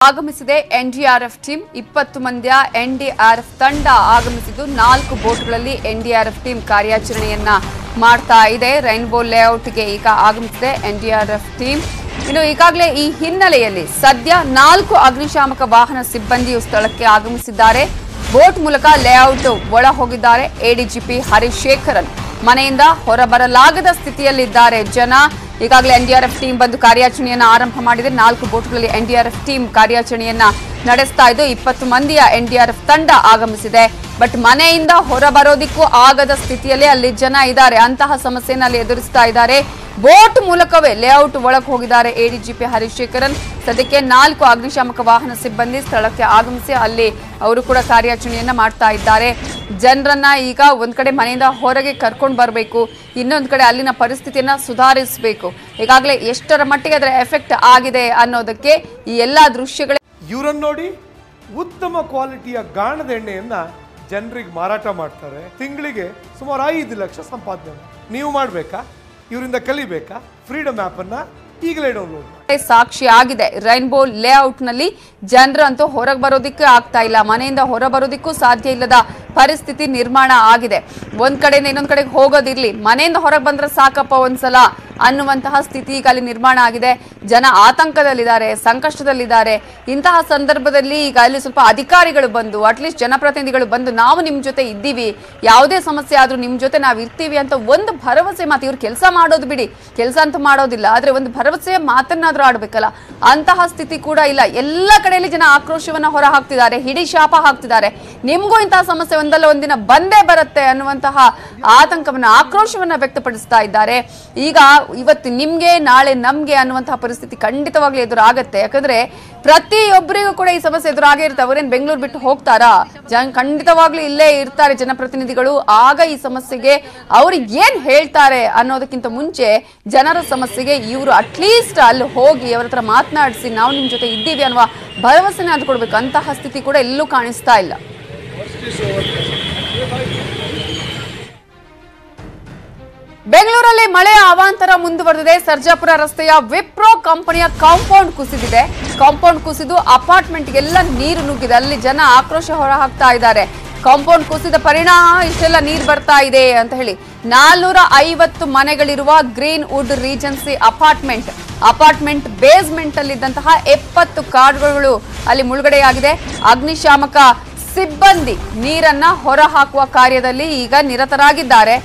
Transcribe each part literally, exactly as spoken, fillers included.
ಆಗಮಿಸಿದೆ NDRF team ಇಪ್ಪತ್ತು ಮಂದಿಯ NDRF ತಂಡ ಆಗಮಿಸಿದ್ದು ನಾಲ್ಕು ಬೋಟ್ಗಳಲ್ಲಿ ಎನ್ಡಿಆರ್ಎಫ್ ಟೀಮ್ ಕಾರ್ಯಾಚರಣೆಯನ್ನ ಮಾಡ್ತಾ ಇದೆ. ರೈನ್ಬೋ ಲೇಔಟ್ಗೆ ಈಗ ಆಗಮಿಸಿದೆ ಎನ್ಡಿಆರ್ಎಫ್ ಟೀಮ್. ಇನ್ನು ಈಗಾಗಲೇ ಈ ಹಿನ್ನೆಲೆಯಲ್ಲಿ ಸದ್ಯ ನಾಲ್ಕು ಅಗ್ನಿಶಾಮಕ ವಾಹನ ಸಿಬ್ಬಂದಿಯು ಸ್ಥಳಕ್ಕೆ ಆಗಮಿಸಿದ್ದಾರೆ. ಬೋಟ್ ಮೂಲಕ ಲೇಔಟ್ ಒಳ ಹೋಗಿದ್ದಾರೆ. ಎಡಿಜಿಪಿ ಹರಿಶೇಖರನ್ ಮನೆಯಿಂದ ಹೊರಬರಲಾಗದ ಸ್ಥಿತಿಯಲ್ಲಿದ್ದಾರೆ ಜನ. ಈಗಾಗಲೇ ಎನ್ಡಿಆರ್ಎಫ್ ಟೀಮ್ ಬಂದು ಕಾರ್ಯಾಚರಣೆಯನ್ನ ಆರಂಭ ಮಾಡಿದೆ. ನಾಲ್ಕು ಬೋಟ್ಗಳಲ್ಲಿ ಎನ್ಡಿಆರ್ಎಫ್ ಟೀಮ್ ಕಾರ್ಯಾಚರಣೆಯನ್ನ ನಡೆಸ್ತಾ ಇದ್ದು ಇಪ್ಪತ್ತು ಮಂದಿಯ ಎನ್ಡಿಆರ್ಎಫ್ ತಂಡ ಆಗಮಿಸಿದೆ. ಬಟ್ ಮನೆಯಿಂದ ಹೊರಬರೋದಿಕ್ಕೂ ಆಗದ ಸ್ಥಿತಿಯಲ್ಲಿ ಅಲ್ಲಿ ಜನ ಇದ್ದಾರೆ. ಅಂತಹ ಸಮಸ್ಯೆಯನ್ನು ಅಲ್ಲಿ ಎದುರಿಸ್ತಾ ಇದ್ದಾರೆ. ಬೋಟ್ ಮೂಲಕವೇ ಲೇಔಟ್ ಒಳಗೆ ಹೋಗಿದ್ದಾರೆ ಎಡಿಜಿಪಿ ಹರಿಶೇಖರನ್. ಸದ್ಯಕ್ಕೆ ನಾಲ್ಕು ಅಗ್ನಿಶಾಮಕ ವಾಹನ ಸಿಬ್ಬಂದಿ ಸ್ಥಳಕ್ಕೆ ಆಗಮಿಸಿ ಅಲ್ಲಿ ಅವರು ಕೂಡ ಕಾರ್ಯಾಚರಣೆಯನ್ನ ಮಾಡ್ತಾ ಇದ್ದಾರೆ. ಜನರನ್ನ ಈಗ ಒಂದ್ ಕಡೆ ಮನೆಯಿಂದ ಹೊರಗೆ ಕರ್ಕೊಂಡು ಬರಬೇಕು, ಇನ್ನೊಂದ್ ಕಡೆ ಅಲ್ಲಿನ ಪರಿಸ್ಥಿತಿಯನ್ನ ಸುಧಾರಿಸಬೇಕು. ಈಗಾಗಲೇ ಎಷ್ಟರ ಮಟ್ಟಿಗೆ ಅದರ ಎಫೆಕ್ಟ್ ಆಗಿದೆ ಅನ್ನೋದಕ್ಕೆ ಈ ಎಲ್ಲಾ ದೃಶ್ಯಗಳ ಇವರನ್ನು ನೋಡಿ ಉತ್ತಮ ಕ್ವಾಲಿಟಿಯ ಗಾಣದ ಎಣ್ಣೆಯನ್ನ ಜನರಿಗೆ ಮಾರಾಟ ಮಾಡ್ತಾರೆ. ತಿಂಗಳಿಗೆ ಸುಮಾರು ಐದು ಲಕ್ಷ ಸಂಪಾದನೆ. ನೀವು ಮಾಡಬೇಕಾ? ಇವರಿಂದ ಕಲಿಬೇಕಾ? ಫ್ರೀಡಮ್ ಆಪ್ ಅನ್ನ ಈಗಲೇ ಡೌನ್ಲೋಡ್ ಮಾಡಿ. ಸಾಕ್ಷಿ ಆಗಿದೆ. ರೈನ್ಬೋ ಲೇಔಟ್ ನಲ್ಲಿ ಜನರಂತೂ ಹೊರಗೆ ಬರೋದಿಕ್ಕೆ ಆಗ್ತಾ ಇಲ್ಲ. ಮನೆಯಿಂದ ಹೊರ ಬರೋದಿಕ್ಕೂ ಸಾಧ್ಯ ಇಲ್ಲದ ಪರಿಸ್ಥಿತಿ ನಿರ್ಮಾಣ ಆಗಿದೆ. ಒಂದ್ ಕಡೆಯಿಂದ ಇನ್ನೊಂದ್ ಕಡೆಗೆ ಹೋಗೋದಿರ್ಲಿ, ಮನೆಯಿಂದ ಹೊರಗೆ ಬಂದ್ರೆ ಸಾಕಪ್ಪ ಒಂದ್ಸಲ ಅನ್ನುವಂತಹ ಸ್ಥಿತಿ ಈಗ ಅಲ್ಲಿ ನಿರ್ಮಾಣ ಆಗಿದೆ. ಜನ ಆತಂಕದಲ್ಲಿದ್ದಾರೆ, ಸಂಕಷ್ಟದಲ್ಲಿದ್ದಾರೆ. ಇಂತಹ ಸಂದರ್ಭದಲ್ಲಿ ಈಗ ಅಲ್ಲಿ ಸ್ವಲ್ಪ ಅಧಿಕಾರಿಗಳು ಬಂದು, ಅಟ್ಲೀಸ್ಟ್ ಜನಪ್ರತಿನಿಧಿಗಳು ಬಂದು ನಾವು ನಿಮ್ ಜೊತೆ ಇದ್ದೀವಿ, ಯಾವುದೇ ಸಮಸ್ಯೆ ಆದ್ರೂ ನಿಮ್ ಜೊತೆ ನಾವು ಇರ್ತೀವಿ ಅಂತ ಒಂದು ಭರವಸೆ ಮಾತು. ಇವ್ರು ಕೆಲಸ ಮಾಡೋದು ಬಿಡಿ, ಕೆಲಸ ಅಂತೂ ಮಾಡೋದಿಲ್ಲ, ಆದ್ರೆ ಒಂದು ಭರವಸೆಯ ಮಾತನ್ನಾದ್ರೂ ಆಡ್ಬೇಕಲ್ಲ. ಅಂತಹ ಸ್ಥಿತಿ ಕೂಡ ಇಲ್ಲ. ಎಲ್ಲ ಕಡೆಯಲ್ಲಿ ಜನ ಆಕ್ರೋಶವನ್ನ ಹೊರ ಹಾಕ್ತಿದ್ದಾರೆ, ಹಿಡಿ ಶಾಪ ಹಾಕ್ತಿದ್ದಾರೆ. ನಿಮ್ಗೂ ಇಂತಹ ಸಮಸ್ಯೆ ಒಂದಲ್ಲ ಒಂದಿನ ಬಂದೇ ಬರುತ್ತೆ ಅನ್ನುವಂತಹ ಆತಂಕವನ್ನ, ಆಕ್ರೋಶವನ್ನ ವ್ಯಕ್ತಪಡಿಸ್ತಾ ಇದ್ದಾರೆ. ಈಗ ಇವತ್ತು ನಿಮ್ಗೆ, ನಾಳೆ ನಮ್ಗೆ ಅನ್ನುವಂತಹ ಪರಿಸ್ಥಿತಿ ಖಂಡಿತವಾಗ್ಲೂ ಎದುರಾಗತ್ತೆ. ಯಾಕಂದ್ರೆ ಪ್ರತಿಯೊಬ್ಬರಿಗೂ ಕೂಡ ಈ ಸಮಸ್ಯೆ ಎದುರಾಗೇ ಇರುತ್ತೆ. ಅವರೇನ್ ಬೆಂಗಳೂರು ಬಿಟ್ಟು ಹೋಗ್ತಾರಾ? ಜನ ಖಂಡಿತವಾಗ್ಲೂ ಇಲ್ಲೇ ಇರ್ತಾರೆ ಜನಪ್ರತಿನಿಧಿಗಳು. ಆಗ ಈ ಸಮಸ್ಯೆಗೆ ಅವರು ಏನ್ ಹೇಳ್ತಾರೆ ಅನ್ನೋದಕ್ಕಿಂತ ಮುಂಚೆ ಜನರ ಸಮಸ್ಯೆಗೆ ಇವರು ಅಟ್ಲೀಸ್ಟ್ ಅಲ್ಲಿ ಹೋಗಿ ಅವರ ಹತ್ರ ಮಾತನಾಡಿಸಿ ನಾವು ನಿಮ್ ಜೊತೆ ಇದ್ದೀವಿ ಅನ್ನುವ ಭರವಸೆನ ಅದು ಕೊಡ್ಬೇಕು. ಅಂತಹ ಸ್ಥಿತಿ ಕೂಡ ಎಲ್ಲೂ ಕಾಣಿಸ್ತಾ ಇಲ್ಲ. ಬೆಂಗಳೂರಲ್ಲಿ ಮಳೆಯ ಅವಾಂತರ ಮುಂದುವರೆದಿದೆ. ಸರ್ಜಾಪುರ ರಸ್ತೆಯ ವಿಪ್ರೋ ಕಂಪನಿಯ ಕಾಂಪೌಂಡ್ ಕುಸಿದಿದೆ. ಕಾಂಪೌಂಡ್ ಕುಸಿದು ಅಪಾರ್ಟ್ಮೆಂಟ್ಗೆಲ್ಲ ನೀರು ನುಗ್ಗಿದೆ. ಅಲ್ಲಿ ಜನ ಆಕ್ರೋಶ ಹೊರ ಹಾಕ್ತಾ ಇದ್ದಾರೆ. ಕಾಂಪೌಂಡ್ ಕುಸಿದ ಪರಿಣಾಮ ಇಷ್ಟೆಲ್ಲ ನೀರು ಬರ್ತಾ ಇದೆ ಅಂತ ಹೇಳಿ. ನಾಲ್ನೂರ ಐವತ್ತು ಮನೆಗಳಿರುವ Green Wood Regency apartment apartment basement ಅಲ್ಲಿದ್ದಂತಹ ಎಪ್ಪತ್ತು ಕಾರುಗಳು ಅಲ್ಲಿ ಮುಳುಗಡೆಯಾಗಿದೆ. ಅಗ್ನಿಶಾಮಕ ಸಿಬ್ಬಂದಿ ನೀರನ್ನ ಹೊರ ಹಾಕುವ ಕಾರ್ಯದಲ್ಲಿ ಈಗ ನಿರತರಾಗಿದ್ದಾರೆ.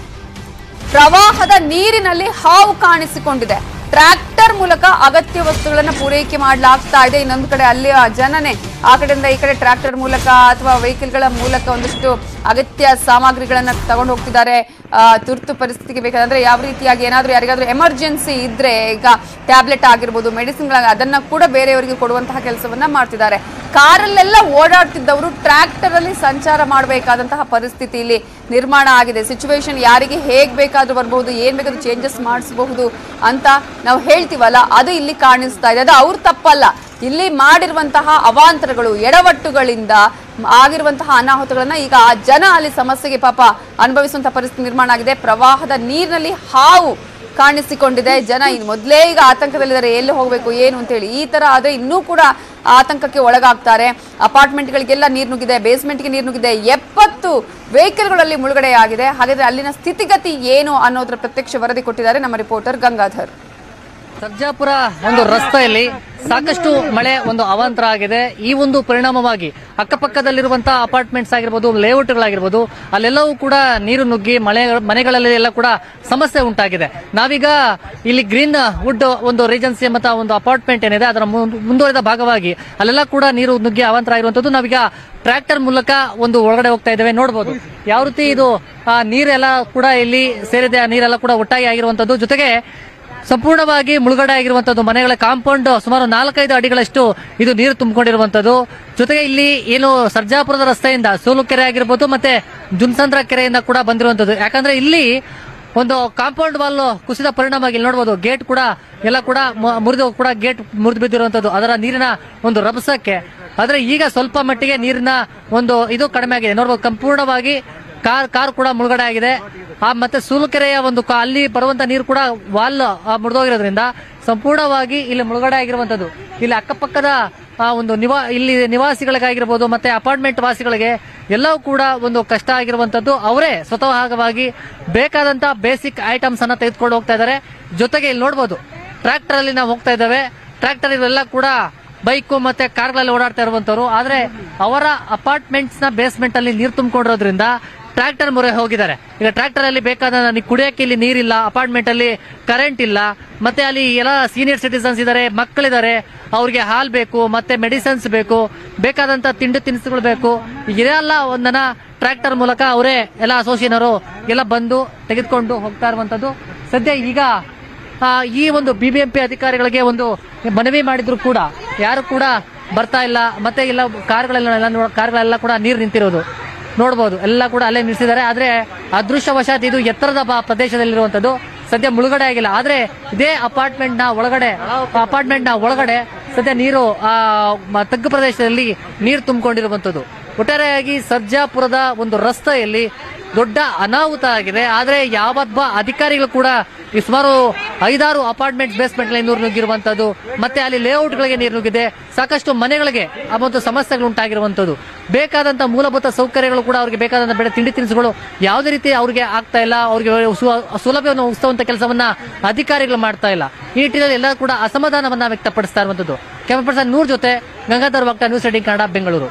ಪ್ರವಾಹದ ನೀರಿನಲ್ಲಿ ಹಾವು ಕಾಣಿಸಿಕೊಂಡಿದೆ. ಟ್ರ್ಯಾಕ್ಟರ್ ಮೂಲಕ ಅಗತ್ಯ ವಸ್ತುಗಳನ್ನು ಪೂರೈಕೆ ಮಾಡಲಾಗ್ತಾ ಇದೆ. ಇನ್ನೊಂದು ಕಡೆ ಅಲ್ಲಿ ಜನನೇ ಆ ಕಡೆಯಿಂದ ಈ ಕಡೆ ಟ್ರ್ಯಾಕ್ಟರ್ ಮೂಲಕ ಅಥವಾ ವೆಹಿಕಲ್ಗಳ ಮೂಲಕ ಒಂದಷ್ಟು ಅಗತ್ಯ ಸಾಮಗ್ರಿಗಳನ್ನ ತಗೊಂಡು ಹೋಗ್ತಿದ್ದಾರೆ. ತುರ್ತು ಪರಿಸ್ಥಿತಿಗೆ ಬೇಕಾದ್ರೆ ಯಾವ ರೀತಿಯಾಗಿ ಏನಾದ್ರೂ ಯಾರಿಗಾದ್ರೂ ಎಮರ್ಜೆನ್ಸಿ ಇದ್ರೆ, ಈಗ ಟ್ಯಾಬ್ಲೆಟ್ ಆಗಿರ್ಬೋದು, ಮೆಡಿಸಿನ್ಗಳ ಅದನ್ನ ಕೂಡ ಬೇರೆಯವರಿಗೆ ಕೊಡುವಂತಹ ಕೆಲಸವನ್ನ ಮಾಡ್ತಿದ್ದಾರೆ. ಕಾರಲ್ಲೆಲ್ಲ ಓಡಾಡ್ತಿದ್ದವರು ಟ್ರ್ಯಾಕ್ಟರ್ ಅಲ್ಲಿ ಸಂಚಾರ ಮಾಡಬೇಕಾದಂತಹ ಪರಿಸ್ಥಿತಿ ಇಲ್ಲಿ ನಿರ್ಮಾಣ ಆಗಿದೆ. ಸಿಚುವೇಶನ್ ಯಾರಿಗೆ ಹೇಗ್ ಬೇಕಾದ್ರೂ ಬರಬಹುದು, ಏನ್ ಬೇಕಾದ್ರೂ ಚೇಂಜಸ್ ಮಾಡಿಸಬಹುದು ಅಂತ ನಾವು ಹೇಳ್ತೀವಲ್ಲ, ಅದು ಇಲ್ಲಿ ಕಾಣಿಸ್ತಾ ಇದೆ. ಅದು ಅವ್ರ ತಪ್ಪಲ್ಲ. ಇಲ್ಲಿ ಮಾಡಿರುವಂತಹ ಅವಾಂತರಗಳು, ಎಡವಟ್ಟುಗಳಿಂದ ಆಗಿರುವಂತಹ ಅನಾಹುತಗಳನ್ನ ಈಗ ಆ ಜನ ಅಲ್ಲಿ ಸಮಸ್ಯೆಗೆ ಪಾಪ ಅನುಭವಿಸುವಂತಹ ಪರಿಸ್ಥಿತಿ ನಿರ್ಮಾಣ ಆಗಿದೆ. ಪ್ರವಾಹದ ನೀರಿನಲ್ಲಿ ಹಾವು ಕಾಣಿಸಿಕೊಂಡಿದೆ. ಜನ ಮೊದಲೇ ಈಗ ಆತಂಕದಲ್ಲಿದ್ದಾರೆ, ಎಲ್ಲಿ ಹೋಗ್ಬೇಕು ಏನು ಅಂತ ಹೇಳಿ. ಈ ತರ ಆದ್ರೆ ಇನ್ನೂ ಕೂಡ ಆತಂಕಕ್ಕೆ ಒಳಗಾಗ್ತಾರೆ. ಅಪಾರ್ಟ್ಮೆಂಟ್ಗಳಿಗೆಲ್ಲ ನೀರು ನುಗ್ಗಿದೆ, ಬೇಸ್ಮೆಂಟ್ಗೆ ನೀರು ನುಗ್ಗಿದೆ, ಎಪ್ಪತ್ತು ವೆಹಿಕಲ್ಗಳಲ್ಲಿ ಮುಳುಗಡೆಯಾಗಿದೆ. ಹಾಗಾದ್ರೆ ಅಲ್ಲಿನ ಸ್ಥಿತಿಗತಿ ಏನು ಅನ್ನೋದ್ರ ಪ್ರತ್ಯಕ್ಷ ವರದಿ ಕೊಟ್ಟಿದ್ದಾರೆ ನಮ್ಮ ರಿಪೋರ್ಟರ್ ಗಂಗಾಧರ್. ಸರ್ಜಾಪುರ ಒಂದು ರಸ್ತೆಯಲ್ಲಿ ಸಾಕಷ್ಟು ಮಳೆ ಒಂದು ಅವಾಂತರ ಆಗಿದೆ. ಈ ಒಂದು ಪರಿಣಾಮವಾಗಿ ಅಕ್ಕಪಕ್ಕದಲ್ಲಿರುವಂತಹ ಅಪಾರ್ಟ್ಮೆಂಟ್ಸ್ ಆಗಿರ್ಬೋದು, ಲೇಔಟ್ಗಳಾಗಿರ್ಬೋದು, ಅಲ್ಲೆಲ್ಲವೂ ಕೂಡ ನೀರು ನುಗ್ಗಿ ಮಳೆ ಮನೆಗಳಲ್ಲಿ ಎಲ್ಲ ಕೂಡ ಸಮಸ್ಯೆ ಉಂಟಾಗಿದೆ. ನಾವೀಗ ಇಲ್ಲಿ ಗ್ರೀನ್ ವುಡ್ ಒಂದು ರೀಜೆನ್ಸಿ ಮತ್ತು ಒಂದು ಅಪಾರ್ಟ್ಮೆಂಟ್ ಏನಿದೆ ಅದರ ಮುಂದುವರೆದ ಭಾಗವಾಗಿ ಅಲ್ಲೆಲ್ಲ ಕೂಡ ನೀರು ನುಗ್ಗಿ ಅವಾಂತರ ಆಗಿರುವಂತದ್ದು. ನಾವೀಗ ಟ್ರ್ಯಾಕ್ಟರ್ ಮೂಲಕ ಒಂದು ಒಳಗಡೆ ಹೋಗ್ತಾ ಇದ್ದೇವೆ. ನೋಡಬಹುದು ಯಾವ ರೀತಿ ಇದು ನೀರೆಲ್ಲ ಕೂಡ ಇಲ್ಲಿ ಸೇರಿದೆ. ಆ ನೀರೆಲ್ಲ ಕೂಡ ಒಟ್ಟಾಗಿ ಆಗಿರುವಂತದ್ದು. ಜೊತೆಗೆ ಸಂಪೂರ್ಣವಾಗಿ ಮುಳುಗಡೆ ಆಗಿರುವಂತದ್ದು. ಮನೆಗಳ ಕಾಂಪೌಂಡ್ ಸುಮಾರು ನಾಲ್ಕೈದು ಅಡಿಗಳಷ್ಟು ಇದು ನೀರು ತುಂಬಿಕೊಂಡಿರುವಂತದ್ದು. ಜೊತೆಗೆ ಇಲ್ಲಿ ಏನು ಸರ್ಜಾಪುರದ ರಸ್ತೆಯಿಂದ ಸೋಲುಕೆರೆ ಆಗಿರ್ಬೋದು ಮತ್ತೆ ಜುನ್ಸಂದ್ರ ಕೆರೆಯಿಂದ ಕೂಡ ಬಂದಿರುವಂತದ್ದು. ಯಾಕಂದ್ರೆ ಇಲ್ಲಿ ಒಂದು ಕಾಂಪೌಂಡ್ ವಾಲ್ ಕುಸಿದ ಪರಿಣಾಮ ಇಲ್ಲಿ ನೋಡಬಹುದು. ಗೇಟ್ ಕೂಡ ಎಲ್ಲ ಕೂಡ ಮುರಿದು ಕೂಡ ಗೇಟ್ ಮುರಿದು ಬಿದ್ದಿರುವಂತದ್ದು ಅದರ ನೀರಿನ ಒಂದು ರಭಸಕ್ಕೆ. ಆದ್ರೆ ಈಗ ಸ್ವಲ್ಪ ಮಟ್ಟಿಗೆ ನೀರಿನ ಒಂದು ಇದು ಕಡಿಮೆ ಆಗಿದೆ. ನೋಡಬಹುದು ಸಂಪೂರ್ಣವಾಗಿ ಕಾರ್ ಕಾರ್ ಕೂಡ ಮುಳುಗಡೆ ಆಗಿದೆ. ಆ ಮತ್ತೆ ಸೂಲುಕೆರೆಯ ಒಂದು ಅಲ್ಲಿ ಬರುವಂತ ನೀರು ಕೂಡ ವಾಲ್ ಮುರಿದೋಗಿರೋದ್ರಿಂದ ಸಂಪೂರ್ಣವಾಗಿ ಇಲ್ಲಿ ಮುಳುಗಡೆ ಆಗಿರುವಂತದ್ದು. ಇಲ್ಲಿ ಅಕ್ಕಪಕ್ಕದ ಆ ಒಂದು ನಿವಾ ಇಲ್ಲಿ ನಿವಾಸಿಗಳಿಗಾಗಿರ್ಬೋದು ಮತ್ತೆ ಅಪಾರ್ಟ್ಮೆಂಟ್ ವಾಸಿಗಳಿಗೆ ಎಲ್ಲವೂ ಕೂಡ ಒಂದು ಕಷ್ಟ ಆಗಿರುವಂತದ್ದು. ಅವರೇ ಸ್ವತಃವಾಗಿ ಬೇಕಾದಂತ ಬೇಸಿಕ್ ಐಟಮ್ಸ್ ಅನ್ನ ತೆಗೆದುಕೊಂಡು ಹೋಗ್ತಾ ಇದ್ದಾರೆ. ಜೊತೆಗೆ ಇಲ್ಲಿ ನೋಡಬಹುದು ಟ್ರ್ಯಾಕ್ಟರ್ ಅಲ್ಲಿ ನಾವು ಹೋಗ್ತಾ ಇದ್ದೇವೆ. ಟ್ರ್ಯಾಕ್ಟರ್ ಇವೆಲ್ಲ ಕೂಡ ಬೈಕ್ ಮತ್ತೆ ಕಾರ್ಗಳಲ್ಲಿ ಓಡಾಡ್ತಾ ಇರುವಂತವ್ರು. ಆದ್ರೆ ಅವರ ಅಪಾರ್ಟ್ಮೆಂಟ್ಸ್ ನ ಬೇಸ್ಮೆಂಟ್ ಅಲ್ಲಿ ನೀರು ತುಂಬಿಕೊಂಡಿರೋದ್ರಿಂದ ಟ್ರ್ಯಾಕ್ಟರ್ ಮೊರೆ ಹೋಗಿದ್ದಾರೆ. ಈಗ ಟ್ರ್ಯಾಕ್ಟರ್ ಅಲ್ಲಿ ಬೇಕಾದ ಕುಡಿಯಕ್ಕೆ ಇಲ್ಲಿ ನೀರಿಲ್ಲ, ಅಪಾರ್ಟ್ಮೆಂಟ್ ಅಲ್ಲಿ ಕರೆಂಟ್ ಇಲ್ಲ, ಮತ್ತೆ ಅಲ್ಲಿ ಎಲ್ಲ ಸೀನಿಯರ್ ಸಿಟಿಸನ್ಸ್ ಇದ್ದಾರೆ, ಮಕ್ಕಳಿದ್ದಾರೆ, ಅವ್ರಿಗೆ ಹಾಲ್ ಬೇಕು, ಮತ್ತೆ ಮೆಡಿಸಿನ್ಸ್ ಬೇಕು, ಬೇಕಾದಂತ ತಿಂಡಿ ತಿನಿಸುಗಳು ಬೇಕು. ಇದೆಲ್ಲ ಒಂದನ ಟ್ರ್ಯಾಕ್ಟರ್ ಮೂಲಕ ಅವರೇ ಎಲ್ಲ ಅಸೋಸಿಯೇಷನ್ ಅವರು ಎಲ್ಲ ಬಂದು ತೆಗೆದುಕೊಂಡು ಹೋಗ್ತಾ ಇರುವಂತದ್ದು. ಸದ್ಯ ಈಗ ಈ ಒಂದು ಬಿಬಿಎಂಪಿ ಅಧಿಕಾರಿಗಳಿಗೆ ಒಂದು ಮನವಿ ಮಾಡಿದ್ರು ಕೂಡ ಯಾರು ಕೂಡ ಬರ್ತಾ ಇಲ್ಲ. ಮತ್ತೆ ಇಲ್ಲ ಕಾರ್ಗಳೆಲ್ಲ ಕಾರ್ಗಳೆಲ್ಲ ಕೂಡ ನೀರು ನಿಂತಿರೋದು ನೋಡಬಹುದು, ಎಲ್ಲ ಕೂಡ ಅಲ್ಲೇ ನಿಲ್ಲಿಸಿದ್ದಾರೆ. ಆದ್ರೆ ಅದೃಷ್ಟವಶಾತ್ ಇದು ಎತ್ತರದ ಪ್ರದೇಶದಲ್ಲಿರುವಂತದ್ದು, ಸದ್ಯ ಮುಳುಗಡೆ ಆಗಿಲ್ಲ. ಆದ್ರೆ ಇದೇ ಅಪಾರ್ಟ್ಮೆಂಟ್ ನ ಒಳಗಡೆ ಅಪಾರ್ಟ್ಮೆಂಟ್ ನ ಒಳಗಡೆ ಸದ್ಯ ನೀರು ಆ ತಗ್ಗು ಪ್ರದೇಶದಲ್ಲಿ ನೀರು ತುಂಬಿಕೊಂಡಿರುವಂತದ್ದು. ಒಟ್ಟಾರೆಯಾಗಿ ಸರ್ಜಾಪುರದ ಒಂದು ರಸ್ತೆಯಲ್ಲಿ ದೊಡ್ಡ ಅನಾಹುತ ಆಗಿದೆ. ಆದ್ರೆ ಯಾವೊಬ್ಬ ಅಧಿಕಾರಿಗಳು ಕೂಡ ಈ ಸುಮಾರು ಐದಾರು ಅಪಾರ್ಟ್ಮೆಂಟ್ ಬೇಸ್ಮೆಂಟ್ ನಲ್ಲಿ ನೀರು ನುಗ್ಗಿರುವಂತದ್ದು, ಮತ್ತೆ ಅಲ್ಲಿ ಲೇಔಟ್ ಗಳಿಗೆ ನೀರು ನುಗ್ಗಿದೆ, ಸಾಕಷ್ಟು ಮನೆಗಳಿಗೆ ಆ ಒಂದು ಸಮಸ್ಯೆಗಳು ಉಂಟಾಗಿರುವಂತದ್ದು. ಬೇಕಾದಂತ ಮೂಲಭೂತ ಸೌಕರ್ಯಗಳು ಕೂಡ ಅವ್ರಿಗೆ ಬೇಕಾದಂತ ಬೆಳೆ ತಿಂಡಿ ತಿನಿಸುಗಳು ಯಾವುದೇ ರೀತಿ ಅವ್ರಿಗೆ ಆಗ್ತಾ ಇಲ್ಲ. ಅವ್ರಿಗೆ ಸೌಲಭ್ಯವನ್ನು ಒದಗಿಸುವಂತ ಕೆಲಸವನ್ನ ಅಧಿಕಾರಿಗಳು ಮಾಡ್ತಾ ಇಲ್ಲ. ಈ ನಿಟ್ಟಿನಲ್ಲಿ ಎಲ್ಲ ಕೂಡ ಅಸಮಾಧಾನವನ್ನ ವ್ಯಕ್ತಪಡಿಸ್ತಾ ಇರುವಂತದ್ದು. ಕ್ಯಾಮರಾ ಪರ್ಸನ್ ನೂರ್ ಜೊತೆ ಗಂಗಾಧರ್ ವಕ್ತ, ನ್ಯೂಸ್ ಏಟೀನ್ ಕನ್ನಡ, ಬೆಂಗಳೂರು.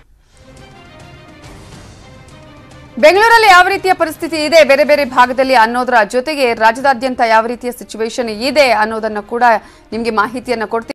ಬೆಂಗಳೂರಲ್ಲಿ ಯಾವ ರೀತಿಯ ಪರಿಸ್ಥಿತಿ ಇದೆ ಬೇರೆ ಬೇರೆ ಭಾಗದಲ್ಲಿ ಅನ್ನೋದರ ಜೊತೆಗೆ ರಾಜ್ಯದಾದ್ಯಂತ ಯಾವ ರೀತಿಯ ಸಿಚುವೇಶನ್ ಇದೆ ಅನ್ನೋದನ್ನ ಕೂಡ ನಿಮಗೆ ಮಾಹಿತಿಯನ್ನ ಕೊಡ್ತೀವಿ.